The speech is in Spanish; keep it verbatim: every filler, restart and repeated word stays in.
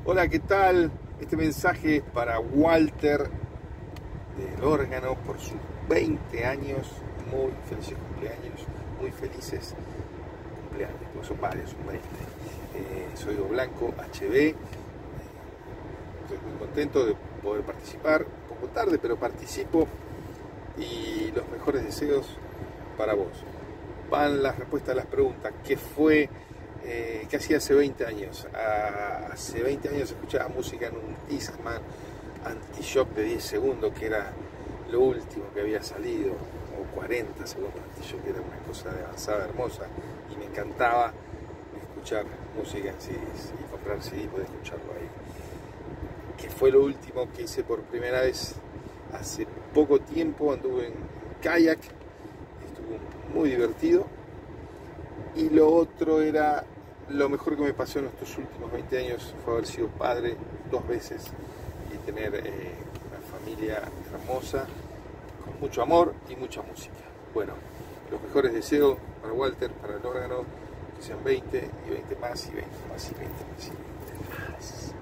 Hola, ¿qué tal? Este mensaje es para Walter del órgano por sus veinte años. Muy felices cumpleaños, muy felices cumpleaños, porque son varios, son veinte. Eh, soy Hugo Blanco, H B. Eh, estoy muy contento de poder participar, un poco tarde, pero participo. Y los mejores deseos para vos. Van las respuestas a las preguntas. ¿Qué fue? Eh, ¿Qué hacía hace veinte años? Ah, hace veinte años escuchaba música en un Discman anti-shock de diez segundos, que era lo último que había salido, o cuarenta segundos anti-shock, que era una cosa de avanzada, hermosa, y me encantaba escuchar música en C Ds y comprar C D y poder escucharlo ahí. Que fue lo último que hice por primera vez hace poco tiempo. Anduve en kayak, estuvo muy divertido. Y lo otro era, lo mejor que me pasó en estos últimos veinte años fue haber sido padre dos veces y tener eh, una familia hermosa, con mucho amor y mucha música. Bueno, los mejores deseos para Walter, para el órgano, que sean veinte y veinte más y veinte más y veinte más y veinte más.